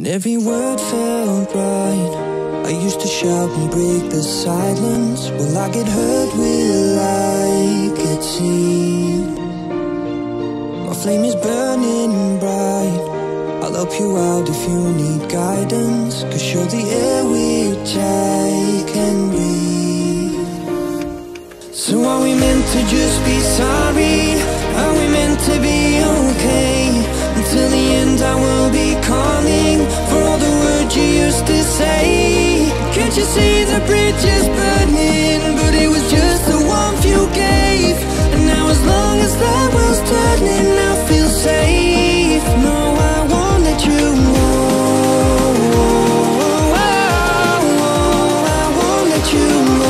Every word felt right. I used to shout and break the silence. Will I get hurt? Will I get seen? My flame is burning bright. I'll help you out if you need guidance, 'cause you're the air which I can breathe. So are we meant to just be sorry? Are we meant to be okay? Until the end I will be calling for all the words you used to say. Can't you see the bridge is burning? But it was just the warmth you gave. And now as long as that wheel's turning, I feel safe. No, I won't let you go. I won't let you go.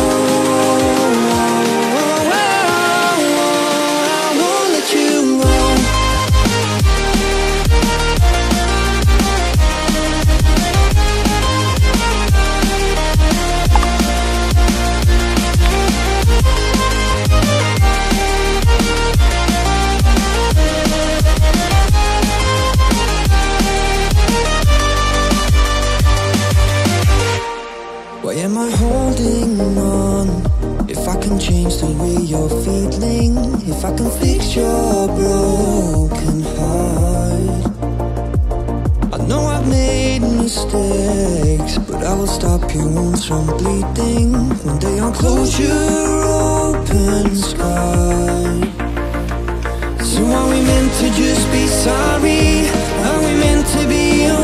Why am I holding on? If I can change the way you're feeling, if I can fix your broken heart. I know I've made mistakes, but I will stop your wounds from bleeding. One day I'll close your open sky. So are we meant to just be sorry? Are we meant to be